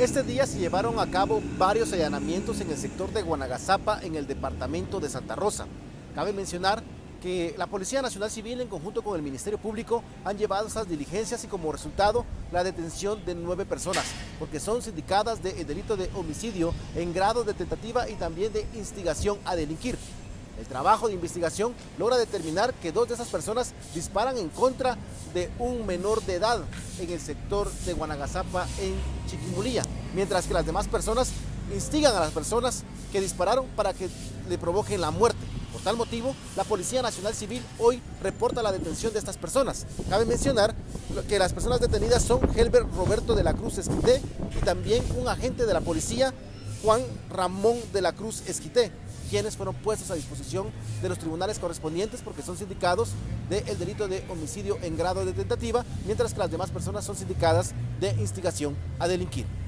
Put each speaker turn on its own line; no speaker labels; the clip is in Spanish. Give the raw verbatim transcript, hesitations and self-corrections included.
Este día se llevaron a cabo varios allanamientos en el sector de Guanagasapa, en el departamento de Santa Rosa. Cabe mencionar que la Policía Nacional Civil, en conjunto con el Ministerio Público, han llevado estas diligencias y como resultado la detención de nueve personas, porque son sindicadas del delito de homicidio en grado de tentativa y también de instigación a delinquir. El trabajo de investigación logra determinar que dos de esas personas disparan en contra de un menor de edad en el sector de Guanagasapa, en Chiquimulía, mientras que las demás personas instigan a las personas que dispararon para que le provoquen la muerte. Por tal motivo, la Policía Nacional Civil hoy reporta la detención de estas personas. Cabe mencionar que las personas detenidas son Helber Roberto de la Cruz Esquité y también un agente de la policía, Juan Ramón de la Cruz Esquité, quienes fueron puestos a disposición de los tribunales correspondientes porque son sindicados del delito de homicidio en grado de tentativa, mientras que las demás personas son sindicadas de instigación a delinquir.